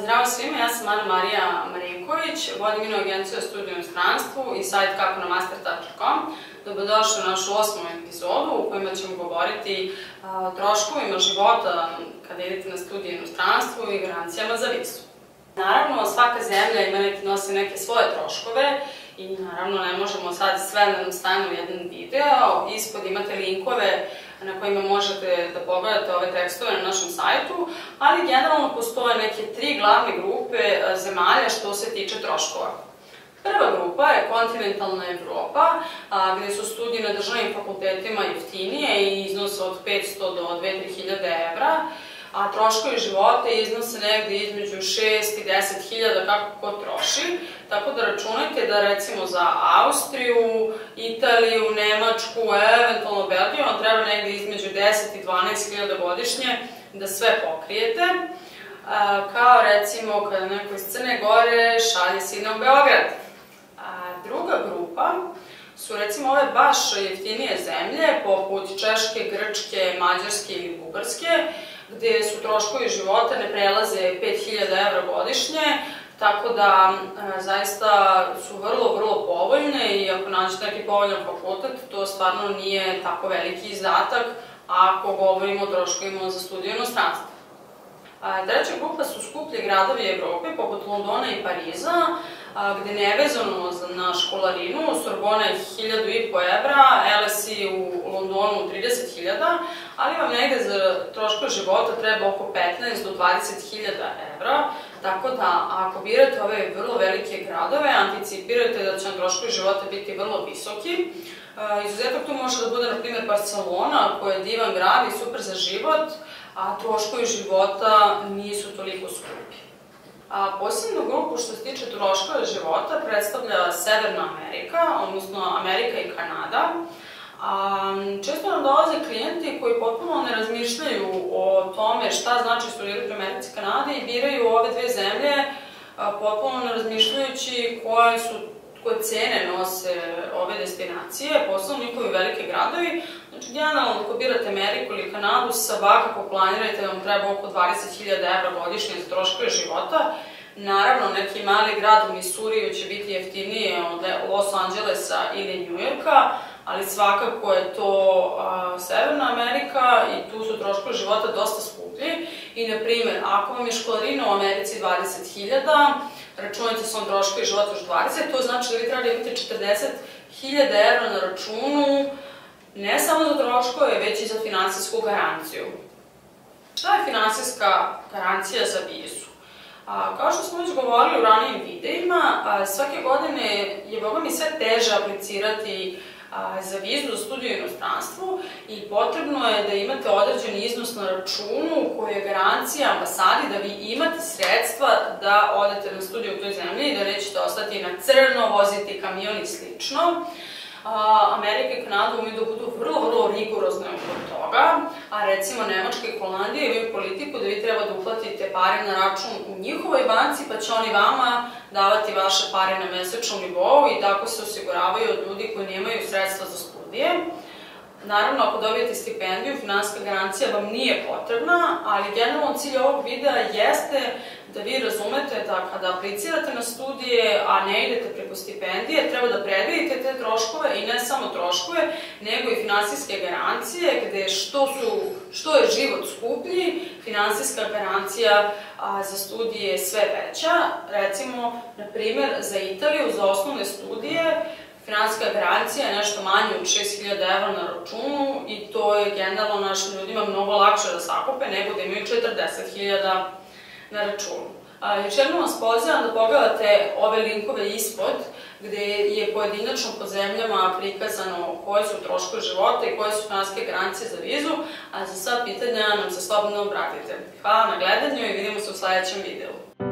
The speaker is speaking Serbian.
Zdravo svima, ja sam Ana-Marija Marinković, vodim ino agenciju za studiju u inostranstvu i sajt kaponamaster.com. Dobrodošli u našu 8. epizodu u kojima ćemo govoriti o troškovima života kada idete na studiju u inostranstvu i garancijama za vizu. Naravno, svaka zemlja nosi neke svoje troškove i naravno ne možemo sad sve da nam stane u jedan video. Ispod imate linkove na kojima možete da pogledate ove tekstove na našem sajtu, ali generalno postoje neke 3 glavne grupe zemalja što se tiče troškova. Prva grupa je kontinentalna Evropa, gde su studije na državnim fakultetima jeftinije i iznose od 500 do 2-3 evra, a troškovi života iznose negde između 6 i 10 hiljada kako ko troši, tako da računajte da recimo za Austriju, Italiju, Nemačku, eventualno Belgiju vam treba negde između 10 i 12 hiljada godišnje da sve pokrijete, kao recimo kada neko iz Crne Gore šalje sina u Beograd. Druga grupa su recimo ove baš jeftinije zemlje, poput Češke, Grčke, Mađarske ili Bugarske, gde su troškovi života ne prelaze 5000 evra godišnje, tako da zaista su vrlo povoljne i ako nađete neki povoljan fakultet, to stvarno nije tako veliki izdatak ako govorimo o troškovima za studiju u inostranstvu. Treća grupa su skuplji gradovi Evrope, poput Londona i Pariza, gde nevezano na školarinu, Sorbona je 1500 evra, LSE u Londonu 30.000, ali vam negde za troškove života treba oko 15 do 20.000 evra, tako da ako birate ove vrlo velike gradove, anticipirajte da će vam troškovi života biti vrlo visoki. Izuzetak tu može da bude, na primjer, Barcelona, koja je divan grad i super za život, a troškovi života nisu toliko skupi. Posebnu grupu što se tiče troškova života predstavlja Severna Amerika, odnosno Amerika i Kanada. Često nam dolaze klijenti koji potpuno ne razmišljaju o tome šta znači studirati u Americi i Kanadi i biraju ove dve zemlje potpuno ne razmišljajući koje cene nose ove destinacije, posebno njihovi velike gradovi. Znači, generalno, ako birate Ameriku ili Kanadu, svakako planirajte da vam treba oko 20.000 evra godišnje za troškove života. Naravno, neki mali grad u Misuriju će biti jeftinije od Los Angelesa ili Njujorka, ali svakako je to Severna Amerika i tu su troškovi života dosta skuplji. I, na primjer, ako vam je školarina u Americi 20.000, računajte sa vam troškovi života još 20, to znači da vi treba da imate 40.000 evra na računu, ne samo za troškove, već i za finansijsku garanciju. Šta je finansijska garancija za vizu? Kao što smo već govorili u ranijim videima, svake godine je bogami sve teže aplicirati za vizu za studiju u inostranstvu i potrebno je da imate određeni iznos na računu koji je garancija ambasadi da vi imate sredstva da odete na studiju u toj zemlji i da nećete ostati na crno, voziti kamion i slično. Amerika i Kanada umiju da budu vrlo rigorozne oko toga, a recimo Nemačka i Holandija imaju politiku da vi treba da uplatite pare na račun u njihovoj banci, pa će oni vama davati vaše pare na mesečnom nivou i tako se osiguravaju od ljudi koji nemaju sredstva za studije. Naravno, ako dobijete stipendiju, finansijska garancija vam nije potrebna, ali generalno cilj ovog videa jeste da vi razumete da kada aplicirate na studije, a ne idete preko stipendije, treba da predvidite te troškove i ne samo troškove, nego i finansijske garancije, gde što je život skuplji, finansijska garancija za studije je sve veća. Recimo, na primer, za Italiju, za osnovne studije, finansijska garancija je nešto manje od 6.000 evra na računu i to je generalno našim ljudima mnogo lakše da sakupe nego da imaju 40.000 na računu. Još jednom vas pozivam da pogledate ove linkove ispod gde je pojedinačno po zemljama prikazano koje su troškovi života i koje su finansijske garancije za vizu, a za sva pitanja nam se slobodno obratite. Hvala na gledanju i vidimo se u sledećem videu.